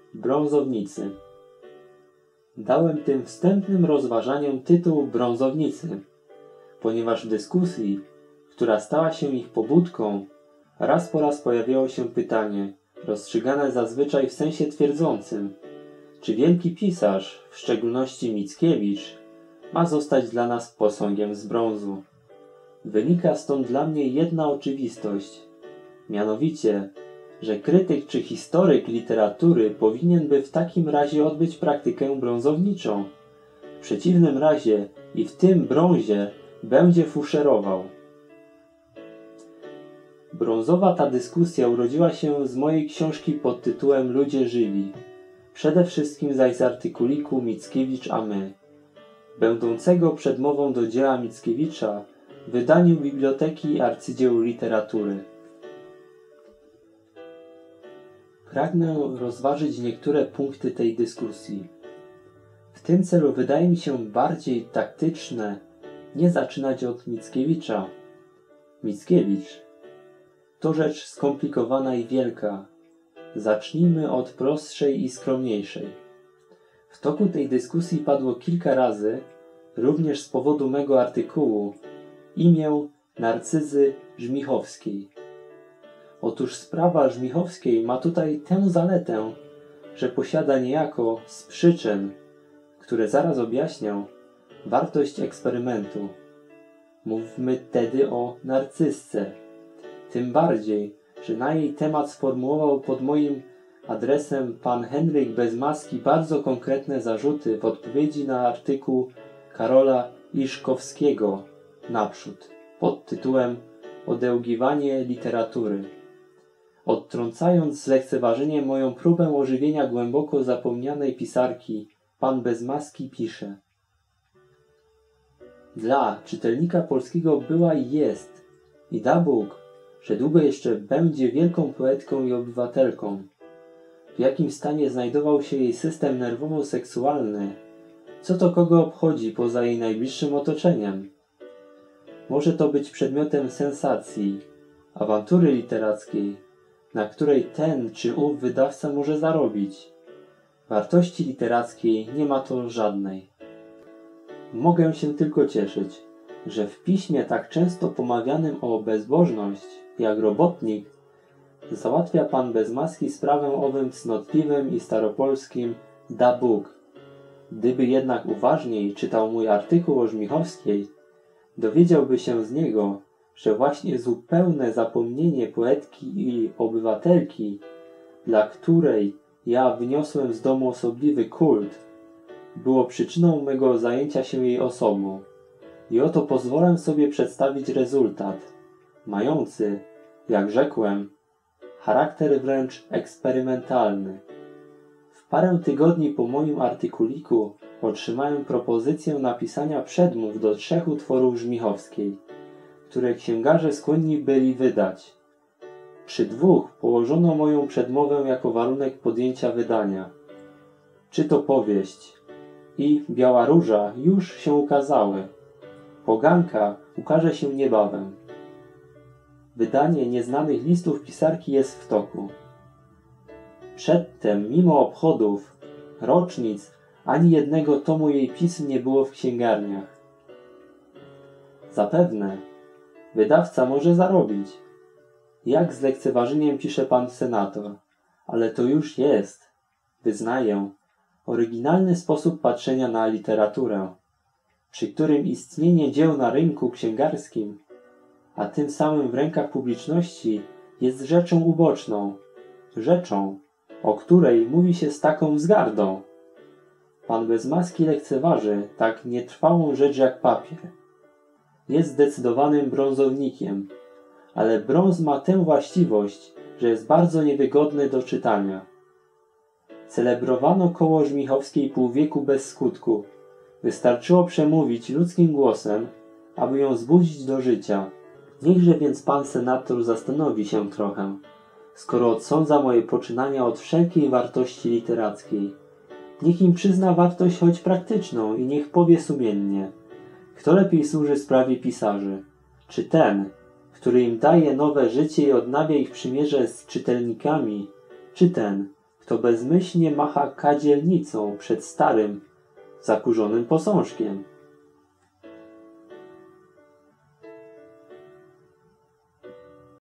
Brązownicy. Dałem tym wstępnym rozważaniom tytuł Brązownicy, ponieważ w dyskusji, która stała się ich pobudką, raz po raz pojawiało się pytanie, rozstrzygane zazwyczaj w sensie twierdzącym, czy wielki pisarz, w szczególności Mickiewicz, ma zostać dla nas posągiem z brązu. Wynika stąd dla mnie jedna oczywistość, mianowicie, że krytyk czy historyk literatury powinien by w takim razie odbyć praktykę brązowniczą. W przeciwnym razie i w tym brązie będzie fuszerował. Brązowa ta dyskusja urodziła się z mojej książki pod tytułem Ludzie żywi, przede wszystkim zaś z artykuliku Mickiewicz a my, będącego przedmową do dzieła Mickiewicza w wydaniu Biblioteki Arcydzieł Literatury. Pragnę rozważyć niektóre punkty tej dyskusji. W tym celu wydaje mi się bardziej taktyczne nie zaczynać od Mickiewicza. Mickiewicz to rzecz skomplikowana i wielka. Zacznijmy od prostszej i skromniejszej. W toku tej dyskusji padło kilka razy, również z powodu mego artykułu, imię Narcyzy Żmichowskiej. Otóż sprawa Żmichowskiej ma tutaj tę zaletę, że posiada niejako z przyczyn, które zaraz objaśnię, wartość eksperymentu. Mówmy tedy o narcyzce. Tym bardziej, że na jej temat sformułował pod moim adresem pan Henryk Bez Maski bardzo konkretne zarzuty w odpowiedzi na artykuł Karola Iszkowskiego naprzód pod tytułem Odełgiwanie literatury. Odtrącając z lekceważeniem moją próbę ożywienia głęboko zapomnianej pisarki, pan Bez Maski pisze: dla czytelnika polskiego była i jest, i da Bóg, że długo jeszcze będzie wielką poetką i obywatelką. W jakim stanie znajdował się jej system nerwowo-seksualny, co to kogo obchodzi poza jej najbliższym otoczeniem? Może to być przedmiotem sensacji, awantury literackiej, na której ten czy ów wydawca może zarobić. Wartości literackiej nie ma to żadnej. Mogę się tylko cieszyć, że w piśmie tak często pomawianym o bezbożność, jak robotnik, załatwia pan Bez Maski sprawę owym cnotliwym i staropolskim da Bóg. Gdyby jednak uważniej czytał mój artykuł o Żmichowskiej, dowiedziałby się z niego, że właśnie zupełne zapomnienie poetki i obywatelki, dla której ja wyniosłem z domu osobliwy kult, było przyczyną mego zajęcia się jej osobą. I oto pozwolę sobie przedstawić rezultat, mający, jak rzekłem, charakter wręcz eksperymentalny. W parę tygodni po moim artykuliku otrzymałem propozycję napisania przedmów do 3 utworów Żmichowskiej, które księgarze skłonni byli wydać. Przy 2 położono moją przedmowę jako warunek podjęcia wydania. Czy to powieść i Biała Róża już się ukazały. Poganka ukaże się niebawem. Wydanie Nieznanych listów pisarki jest w toku. Przedtem, mimo obchodów, rocznic, ani jednego tomu jej pism nie było w księgarniach. Zapewne wydawca może zarobić. Jak z lekceważeniem pisze pan senator, ale to już jest, wyznaję, oryginalny sposób patrzenia na literaturę, przy którym istnienie dzieł na rynku księgarskim, a tym samym w rękach publiczności, jest rzeczą uboczną, rzeczą, o której mówi się z taką wzgardą. Pan Bez Maski lekceważy tak nietrwałą rzecz jak papier. Jest zdecydowanym brązownikiem, ale brąz ma tę właściwość, że jest bardzo niewygodny do czytania. Celebrowano koło Żmichowskiej pół wieku bez skutku. Wystarczyło przemówić ludzkim głosem, aby ją zbudzić do życia. Niechże więc pan senator zastanowi się trochę, skoro odsądza moje poczynania od wszelkiej wartości literackiej. Niech im przyzna wartość choć praktyczną i niech powie sumiennie, kto lepiej służy sprawie pisarzy, czy ten, który im daje nowe życie i odnawia ich przymierze z czytelnikami, czy ten, kto bezmyślnie macha kadzielnicą przed starym, zakurzonym posążkiem.